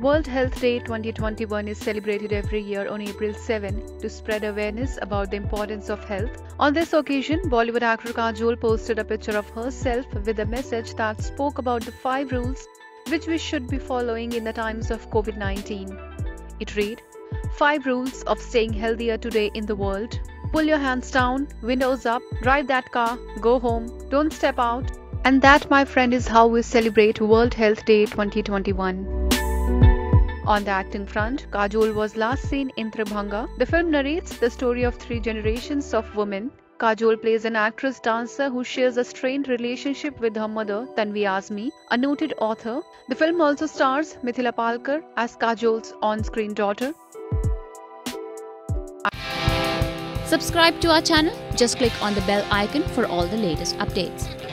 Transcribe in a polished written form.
World Health Day 2021 is celebrated every year on April 7 to spread awareness about the importance of health. On this occasion, Bollywood actor Kajol posted a picture of herself with a message that spoke about the 5 rules which we should be following in the times of COVID-19. It read, 5 rules of staying healthier today in the world. Pull your hands down, windows up, drive that car, go home, don't step out. And that, my friend, is how we celebrate World Health Day 2021. On the acting front, Kajol was last seen in Tribhanga. The film narrates the story of 3 generations of women. Kajol plays an actress dancer who shares a strained relationship with her mother, Tanvi Azmi, a noted author. The film also stars Mithila Palkar as Kajol's on-screen daughter. Subscribe to our channel. Just click on the bell icon for all the latest updates.